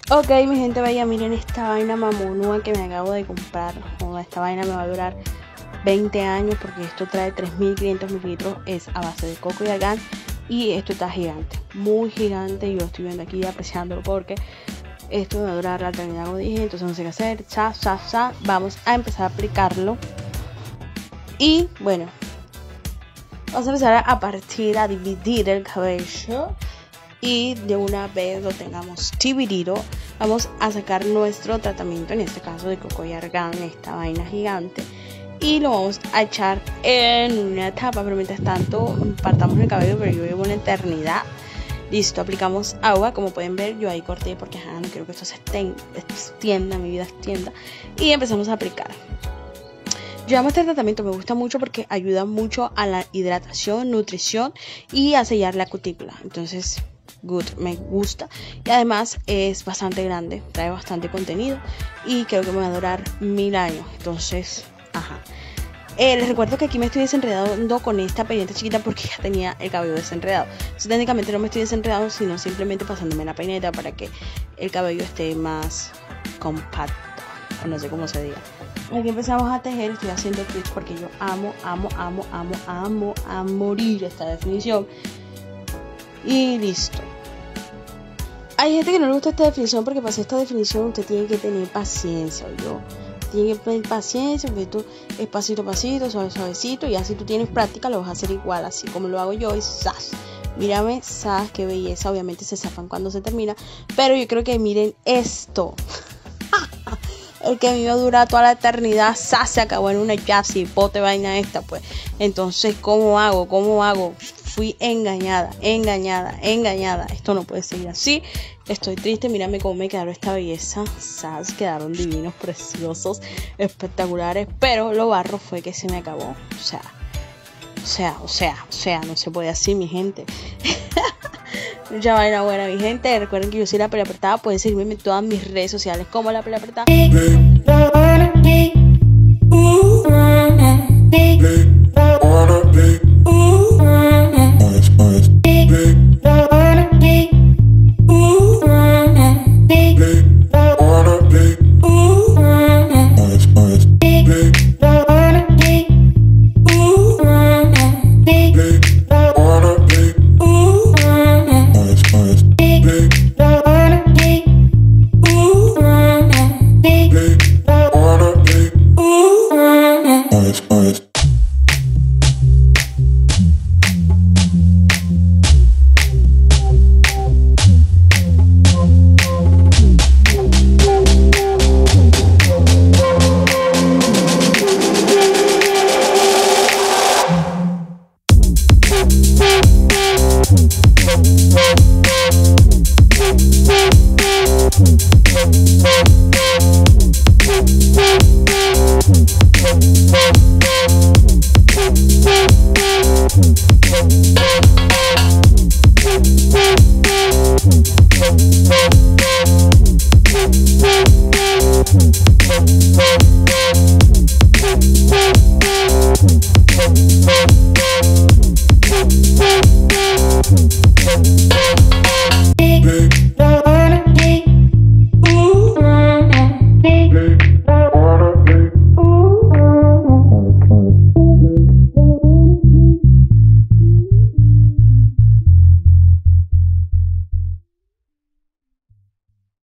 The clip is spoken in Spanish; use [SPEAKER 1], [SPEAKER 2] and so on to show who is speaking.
[SPEAKER 1] Ok, mi gente bella, miren esta vaina mamonúa que me acabo de comprar. Joder, esta vaina me va a durar 20 años porque esto trae 3.500 mililitros. Es a base de coco y argán. Y esto está gigante, muy gigante. Yo estoy viendo aquí apreciándolo porque esto me va a durar la eternidad, como dije. Entonces no sé qué hacer. Vamos a empezar a aplicarlo. Y bueno, vamos a empezar a partir, a dividir el cabello. Y de una vez lo tengamos dividido, vamos a sacar nuestro tratamiento, en este caso de coco y argán, esta vaina gigante, y lo vamos a echar en una tapa. Pero mientras tanto partamos el cabello, pero yo llevo una eternidad. Listo, aplicamos agua, como pueden ver yo ahí corté porque no quiero que esto se extienda, mi vida extienda. Y empezamos a aplicar. Yo amo este tratamiento, me gusta mucho porque ayuda mucho a la hidratación, nutrición y a sellar la cutícula. Entonces good, me gusta, y además es bastante grande, trae bastante contenido y creo que me va a durar 1000 años. Entonces, les recuerdo que aquí me estoy desenredando con esta peineta chiquita porque ya tenía el cabello desenredado. Entonces, técnicamente no me estoy desenredando, sino simplemente pasándome la peineta para que el cabello esté más compacto, o no sé cómo se diga. Aquí empezamos a tejer, estoy haciendo twist porque yo amo a morir esta definición. Y listo. Hay gente que no le gusta esta definición porque para hacer esta definición usted tiene que tener paciencia, ¿oyó? Tiene que tener paciencia porque esto es pasito a pasito, suavecito, y así tú tienes práctica, lo vas a hacer igual, así como lo hago yo, y ¡zas! Mírame, ¡zas! ¡Qué belleza! Obviamente se zafan cuando se termina, pero yo creo que miren esto. El que me iba a durar toda la eternidad, ¡zas! Se acabó en una casi pote vaina esta, pues. Entonces, ¿cómo hago? Fui engañada. Esto no puede seguir así. Estoy triste. Mírame cómo me quedaron esta belleza. ¿Sabes? Quedaron divinos, preciosos, espectaculares. Pero lo barro fue que se me acabó. O sea, no se puede así, mi gente. Mucha vaina buena, mi gente. Recuerden que yo soy La Peli Apretada. Pueden seguirme en todas mis redes sociales como La Peli Apretada.